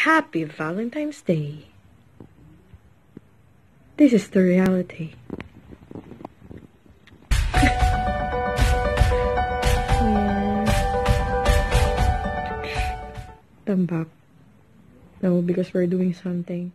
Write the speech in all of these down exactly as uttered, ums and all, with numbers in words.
Happy Valentine's Day. This is the reality. Tambak. No, because we're doing something.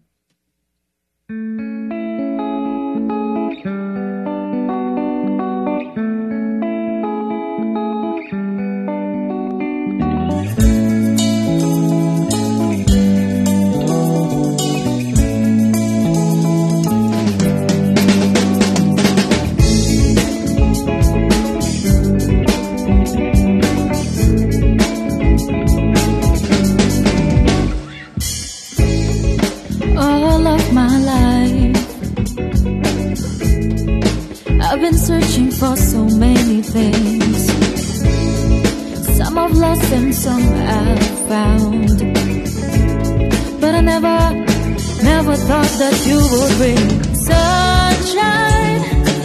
I've been searching for so many things. Some I've lost and some I've found. But I never, never thought that you would bring sunshine,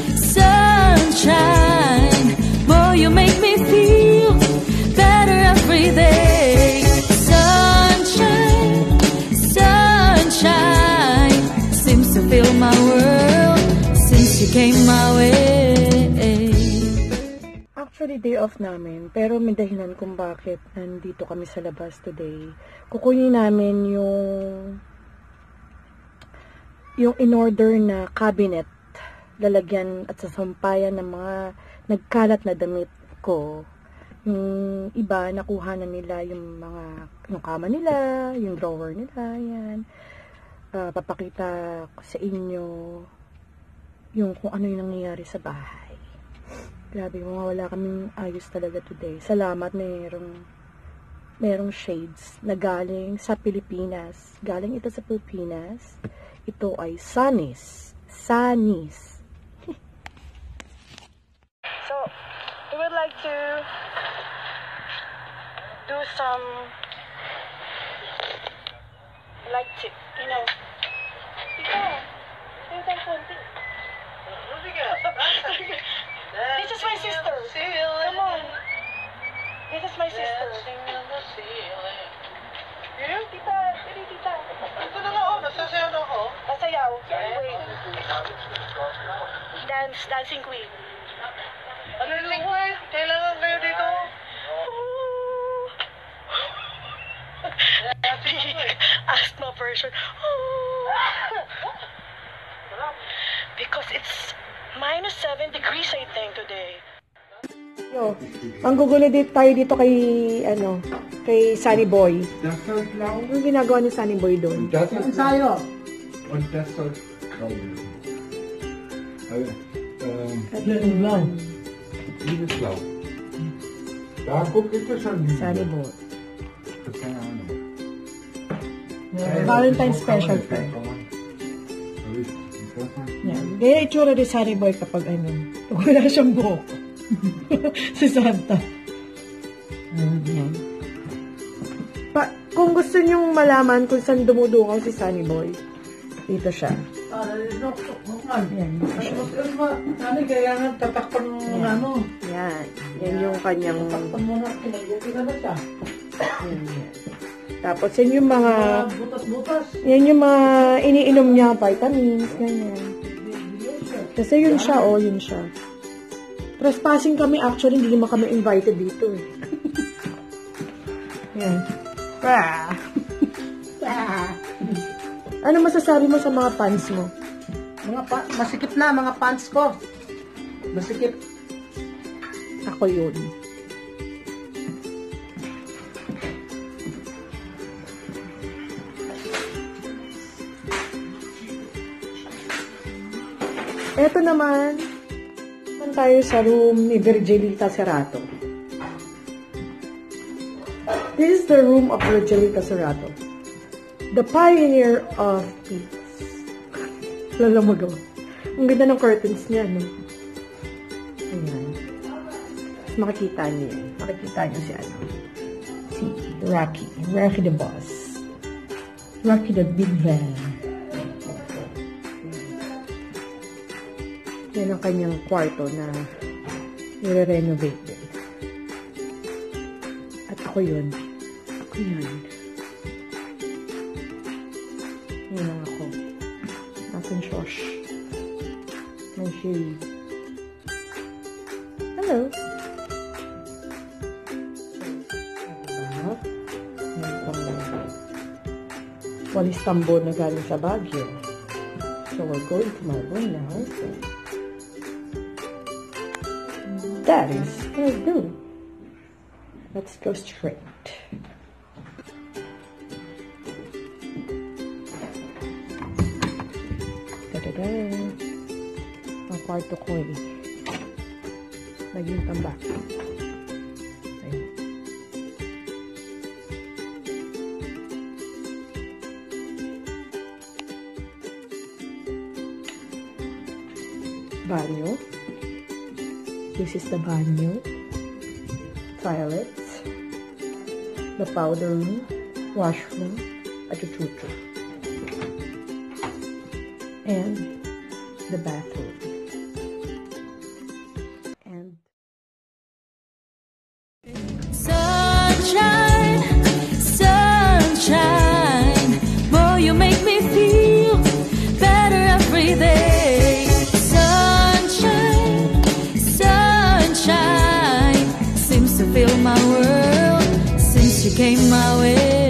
sunshine. Boy, you make me feel better every day. Sunshine, sunshine seems to fill my world since you came my way. Actually, day off namin, pero may dahilan kung bakit nandito kami sa labas today. Kukunin namin yung yung in-order na cabinet, lalagyan at sasampayan ng mga nagkalat na damit ko. Yung iba, nakuha na nila yung mga yung kama nila, yung drawer nila, yan. Uh, papakita ko sa inyo yung kung ano yung nangyayari sa bahay. Grabe, wala kaming ayos talaga today. Salamat, mayroong, mayroong shades na galing sa Pilipinas. Galing ito sa Pilipinas. Ito ay Sunnies. Sunnies. So, we would like to do some, like to, you know, this is my sister. Come on. This is my sister. You? Tita, hindi tita. Ito na nga ako, nasasayaw na ako. Nasayaw? Wait. Dance, dancing queen. Ano dancing queen? Kailangan kayo dito? Asthma version. Because it's minus seven degrees, I think, today. Yo, ang gugulo dito tayo dito kay, ano, kay Sunny Boy. Desert lang. Ano ginagawa ni Sunny Boy doon? Desert Ensayo. On desert. Ayun. Linis lang. Linis lang. Dako ito sa linis. Sunny Boy. Kasi ano. Valentine special to. Yan. Gaya itsura ni Sunny Boy kapag ano, wala siyang buhok. Si Santa. Yan. Pa, kung gusto nyong malaman kung saan dumudungaw si Sunny Boy, dito siya. Yan, dito siya. Ano, kaya nga tatakpan mo muna, ano? Yan. Yan yung kanyang... Tatakpan mo na, pinag-upi na ba siya? Yan, yan. Tapos yan yung mga... Butas-butas. Yan yung mga iniinom niya, vitamins, ganyan. Kasi yun siya, oh, yun siya. Trespassing kami, actually, hindi naman kami invited dito, eh. Yan. Ah. Ah. Ano masasabi mo sa mga pants mo? Mga pa masikip na, mga pants ko. Masikip. Ako yun. Eto naman, naman tayo sa room ni Virgilita Serrato. This is the room of Virgilita Serrato, the pioneer of peace. Lalamago. Ang ganda ng curtains niya, no? Ayan. Mas makikita niyo yan. Makikita niyo si ano. Si Rocky. Rocky the boss. Rocky the big van. Yan ang kanyang kwarto na nire-renovate din. At ako yun. Ako yun. shade. Hello. Diba? Walis tambo na galing sa Baguio. So we're going to my room now. That is my room. Let's go straight. Da-da-da. Ang kwarto ko eh. Naging tambak. Ayun. Banyo. This is the banyo. Toilets. The powder room. Washroom. At the chuchu. And the bathroom. And Sunshine, sunshine, boy, you make me feel better every day. Sunshine, sunshine, seems to fill my world since you came my way.